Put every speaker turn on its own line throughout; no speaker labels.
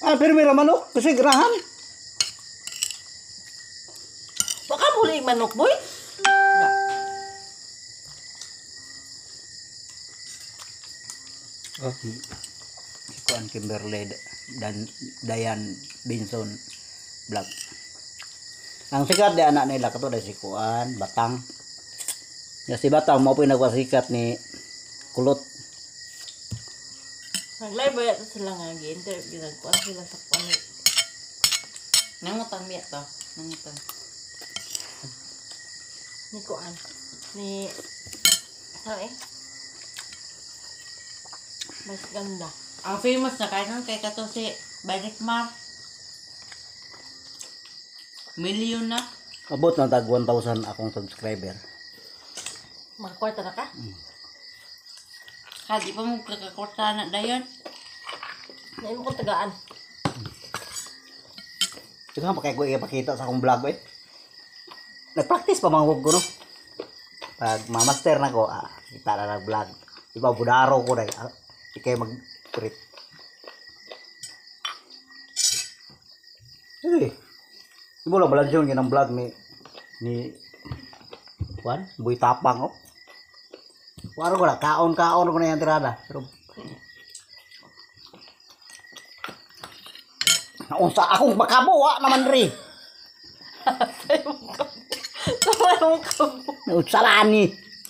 Ah, pero may manok kasi grahan.
Baka muli manok, boy.
Oh, si Kuan Kimberly dan Dayan Binson vlog. Ang sikat di anak nila kato si Kuan Batang. Ya si Batang mau pinagwasikat ni Kulot.
Nag-live ba yato sila nga gi-interview nagkuhan sila sa kuan. Nangutang miya to. Nangutang. Ni kuan. Ni mas ganda. Ang famous na kainan kay kato si Barikmar. Milyon na.
Abot na tag 1,000 akong subscriber.
Makakwarta na ka? Kadi pa mo kakakwarta na dayon. Ngayon mo kong tagaan.
Ito nga pa kaya ko ipakita sa akong vlog eh. Nag-practice pa mga ko no. Pag ma-master na ko, kita na nag-vlog. Iba budaro ko dahil. Ikay mag-crit. Eh. Ibo lang balansyon yun ang vlog ni Juan, Boy Tapang oh. Waro ko na, kaon-kaon ko na yung tirada. Pero naunsa akong makabuwa naman rin.
Samay mong kabo.
Naunsalani.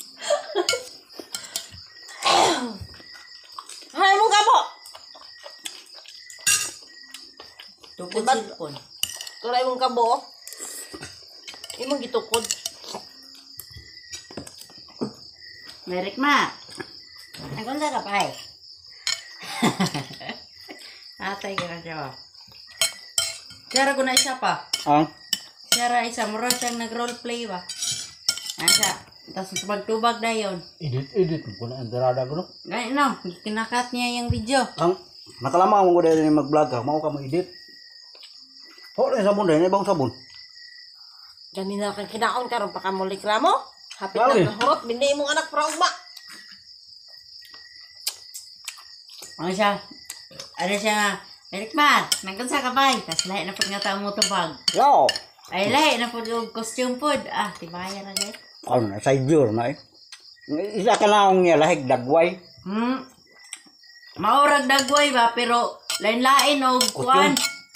Hay mong kabo!
Tukod
Diba?
silpon.
Turay mong kabo. Imong gitukod.
Merik ma. Ang sa kapay. Atay ka na siya. Siyara ko na isa pa.
Ang?
Siyara isa. Mura siyang nag-roleplay ba? Asa. Tapos tubag-tubag na yun.
Edit ko na ang tirada ko no.
Ganyan no. Kinakat niya yung video.
Ang nakalamang mo ko dahil mag-vlog ka, mau ka mag-edit. Oh, yung sabon dahil, ibang sabon.
Ganina kang kinaon karon pa ka mo likramo. Hapit
Lagi.
na hurot bindi imong anak para ugma.
Ano siya? Ano siya nga? Merik ma. Nagkun sa kapay. Tapos lahi na po nga tao mo tubag.
Yo!
Ay lahi na po yung costume food. Tibayan na guys.
Ano na, side view na eh. Isa ka na akong niya, lahig dagway.
Maurag dagway ba? Pero lain-lain o kuan.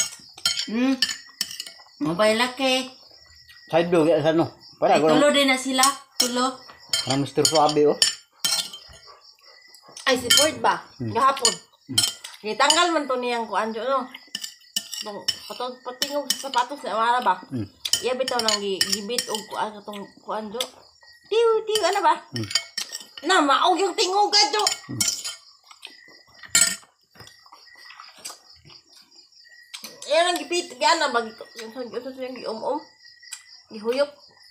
Mabay laki.
Side view, kaya sa ano. Para
Ay,
ko
tulo din na sila. Tulo.
ng Mr. Suabe oh.
Ay si Ford ba? Gahapon. Gitanggal man to niyang kuan jo no. Dong patingog sa sapatos na wala ba? Iya bitaw nang gibit og kuan katong kuan jo. Tiw ano ba? Na maog yung tingog jo. Yan ang gipit gana ba yung gium-um. Gihuyop.